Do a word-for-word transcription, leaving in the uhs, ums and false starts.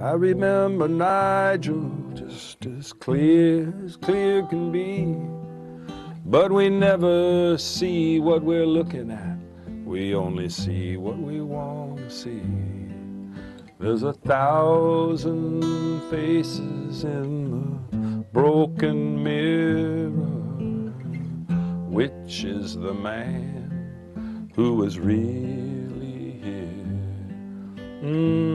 I remember Nigel just as clear as clear can be. But we never see what we're looking at. We only see what we want to see. There's a thousand faces in the broken mirror. Which is the man who was really here? Mm.